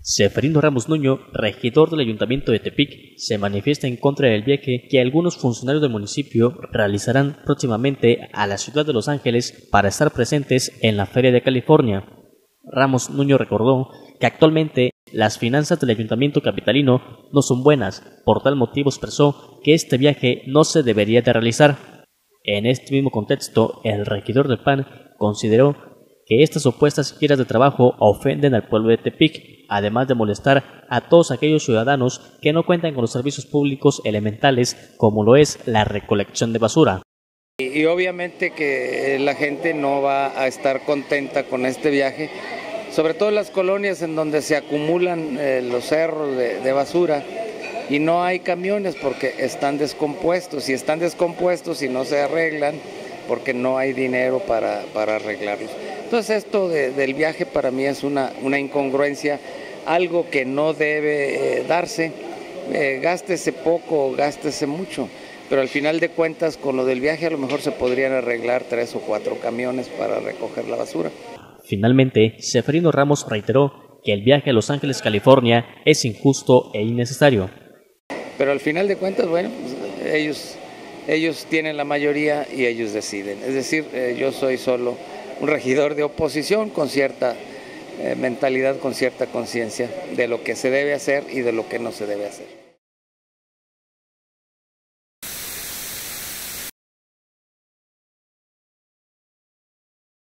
Seferino Ramos Nuño, regidor del Ayuntamiento de Tepic, se manifiesta en contra del viaje que algunos funcionarios del municipio realizarán próximamente a la ciudad de Los Ángeles para estar presentes en la Feria de California. Ramos Nuño recordó que actualmente las finanzas del Ayuntamiento capitalino no son buenas, por tal motivo expresó que este viaje no se debería de realizar. En este mismo contexto, el regidor del PAN consideró que estas supuestas giras de trabajo ofenden al pueblo de Tepic, además de molestar a todos aquellos ciudadanos que no cuentan con los servicios públicos elementales como lo es la recolección de basura. Y obviamente que la gente no va a estar contenta con este viaje, sobre todo en las colonias en donde se acumulan los cerros de basura y no hay camiones porque están descompuestos, y no se arreglan porque no hay dinero para arreglarlos. Entonces esto del viaje para mí es una incongruencia, algo que no debe darse, gástese poco o gástese mucho, pero al final de cuentas con lo del viaje a lo mejor se podrían arreglar 3 o 4 camiones para recoger la basura. Finalmente, Seferino Ramos reiteró que el viaje a Los Ángeles, California es injusto e innecesario. Pero al final de cuentas, bueno, pues ellos tienen la mayoría y ellos deciden. Es decir, yo soy solo un regidor de oposición con cierta mentalidad, con cierta conciencia de lo que se debe hacer y de lo que no se debe hacer.